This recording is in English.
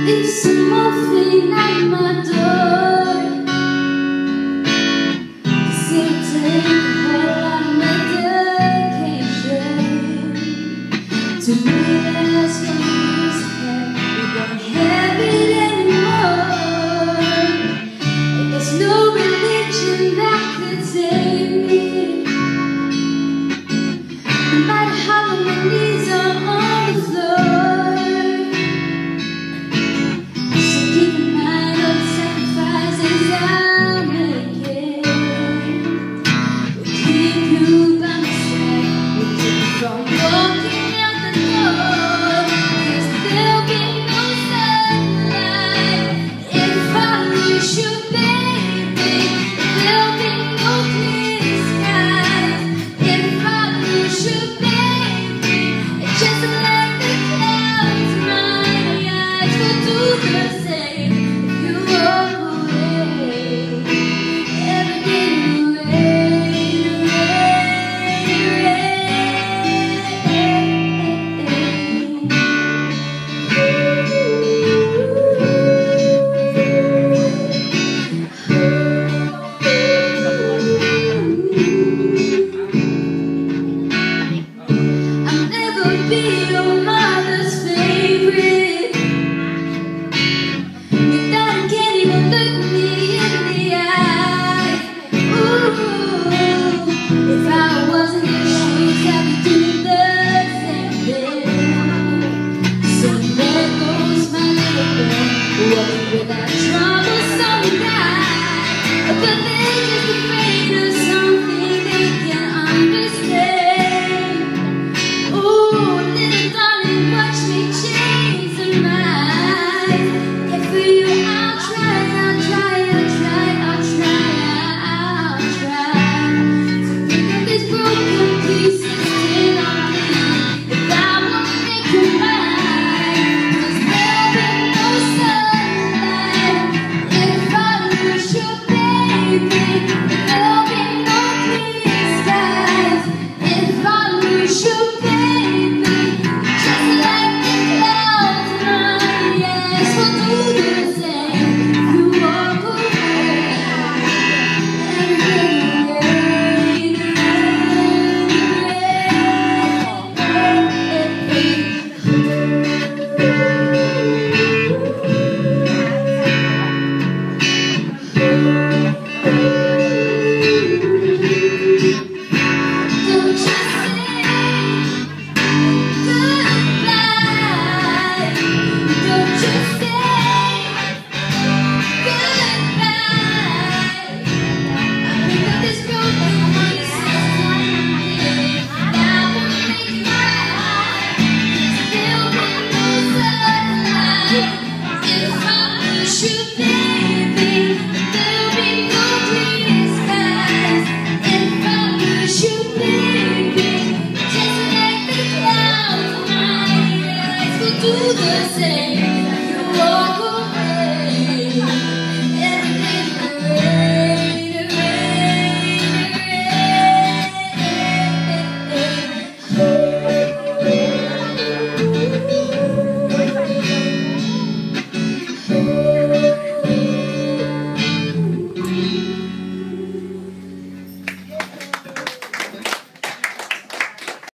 If someone at my door, still take a whole lot of medication. To me that's no use, we don't have it anymore. And there's no religion that could save me. No matter how my knees are on the floor. Be your mother's favorite. Your daddy can't even look me in the eye. Ooh, if I wasn't in shoes, I'd be doing the same thing. So there goes my little girl, walking with that troublesome guy. But they're just afraid of something they can't understand. Ooh, watch me change their minds. Yeah, for you I'll try to pick up these broken pieces till I'm clean. If I won't make you mine, 'cause there'll be no sunlight if I lose you, baby. There'll be no clear skies if I lose you, baby. Do the same. You walk